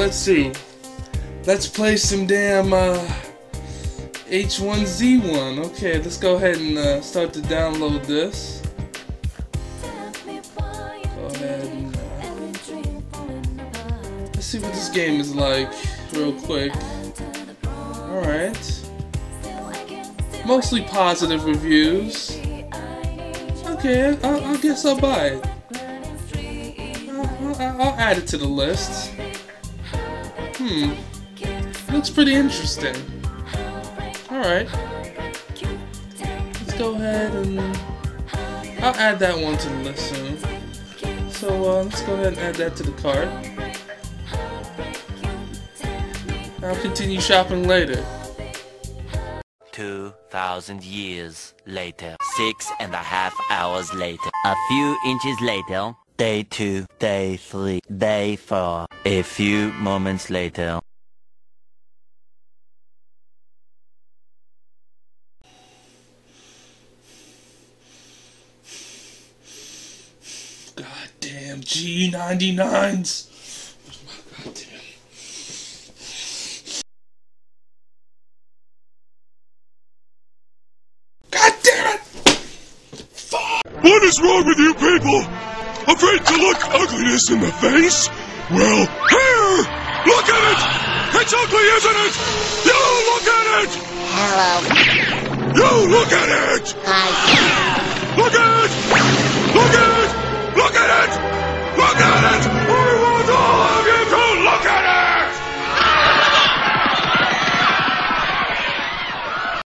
let's see. Let's play some damn H1Z1. Okay, let's go ahead and start to download this. Go ahead and let's see what this game is like real quick. Alright. Mostly positive reviews. Okay, I guess I'll buy it. I'll add it to the list. Looks pretty interesting. Alright. Let's go ahead and I'll add that one to the list soon. So let's go ahead and add that to the cart. I'll continue shopping later. 2,000 years later. 6.5 hours later. A few inches later. Day 2, Day 3, Day 4. A few moments later. Goddamn G99s! Goddamn. God damn it! Fuck! What is wrong with you people? Afraid to look ugliness in the face? Well, here! Look at it! It's ugly, isn't it? You look at it! Hello. You look at it! Hi. Look at it! Look at it!